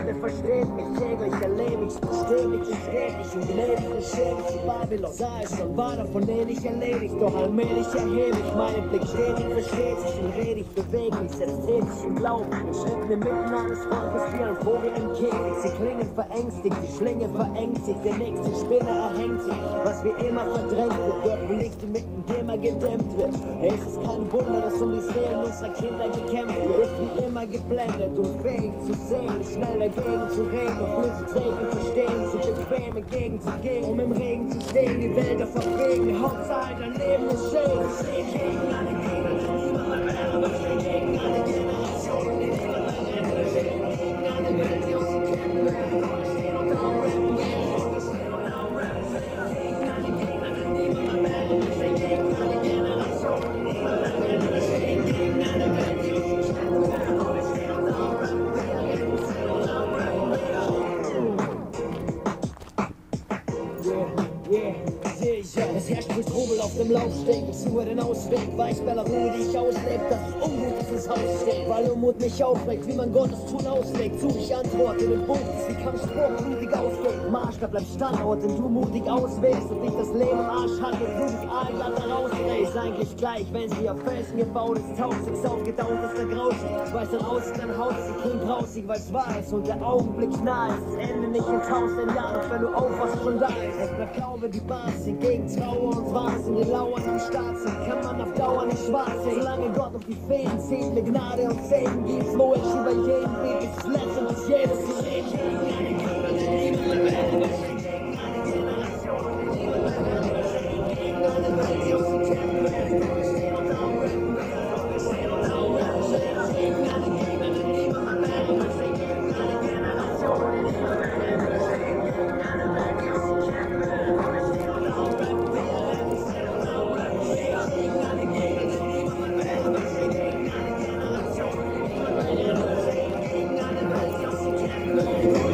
Erde versteht mich, täglich erlebe ich's, beständig und stetig und gnädig und schäbig zu Babylon. Sah es schon, war davon ähnlich erledigt, doch allmählich erhebe ich meinen Blick stetig, versteht sich und redig, beweglich, setzt tätig im Glauben. Wir schritten inmitten eines Volkes wie ein Vogel im Käfig, sie klingen verängstigt, die Schlinge verengt sich, der nächste Spinner erhängt sich, was wie immer verdrängt wird, dort wo Licht mitten immer gedämmt wird. Es ist kein Wunder, dass um die Seelen unserer Kinder gekämpft wird, ist wie immer geblendet und fähig zu sehen, schnell dagegen zu reden und flüssig Regen zu stehen, zu bequem entgegenzugehen, um im Regen zu stehen, die Wälder verfegen, Hauptsache dein Leben ist schön. Wir stehen gegen alle Gegner, wir stehen gegen alle Generationen, die niemand mehr retten, wir stehen gegen alle Welt, die uns kennen werden, wir stehen und darum rappen werden, wir stehen und darum rappen, wir stehen gegen alle Gegner, die niemand mehr retten, wir stehen gegen alle Generationen, die niemand mehr retten, wir stehen gegen alle Welt, die uns kennen werden, wir stehen und darum rappen werden, wir stehen und darum rappen werden. Es herrscht viel Trubel auf dem Laufsteg, ich suche den Ausweg, weiß bei der Ruhe, die ich auslebe, dass es Unmut ins Haus steht, weil Unmut mich aufregt, wie man Gottes Tun auslegt, suche ich Antworten in Buch, das wie Kampfsport blutig ausdrückt, Maßstab bleibt Standort, den du mutig auswählst und dich das Leben im Arsch hat, mit blutig aalglatt herausdrehst, eigentlich gleich, wenn sie auf Felsen gebaut ist, taucht sich's aufgedauert, ist der grausig, ich weiß dann aus, dein Haus ist klingt grausig, weil's wahr ist und der Augenblick nah ist, das Ende nicht in 1000 Jahren, doch wenn du aufwachst, schon da ist, es bleibt Glaube, die Basis, gegen Trauer und Wahnsinn, die lauern am Start sind, kann man auf Dauer nicht schwarz sehen. Solange Gott auf die Fäden zieht, mir Gnade und Segen gibt, wo ich über jeden Weg ist, das Letzte, was jedes zu sehen. Yeah.